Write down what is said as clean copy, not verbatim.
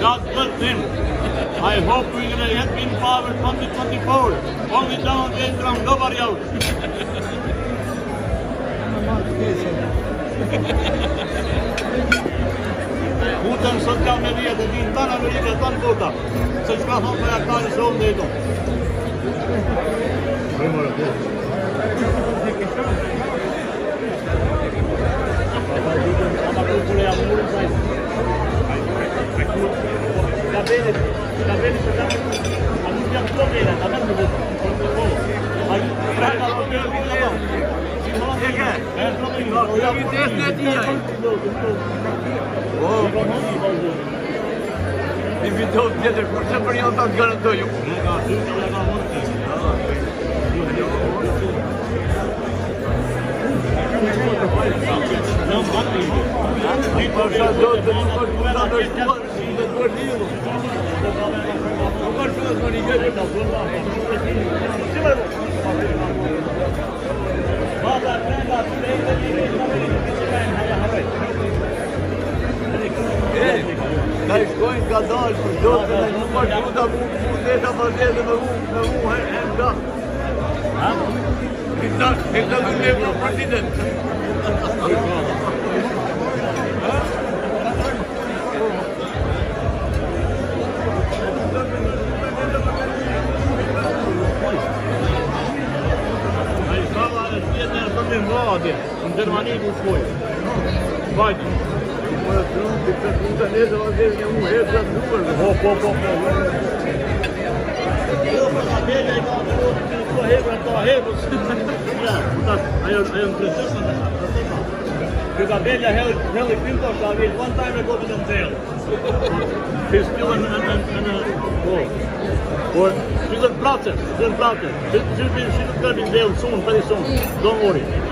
God bless him. I hope we're going to get in power 2024. Only Donald J. Trump, nobody else. Putem social media de din toată America, toată vota. Să-și facă pe acasă să om de tot. Va bene, annunziamo tutto bene, andando Mi video tjetër, kur se për janë ta garantoj ju. Ka i shkojnë ka dalë për gjotën e nuk është duta mu deta për dhe me mu nga. Këta du me mu president. În Germania cu foi. Vai. Mă drum de pe punta neza la vez ne mu headshot număr. Hop. Because Abella held Pintos one time ago to themselves. He's still in or she's in process. She's going to be there soon, very soon. Don't worry.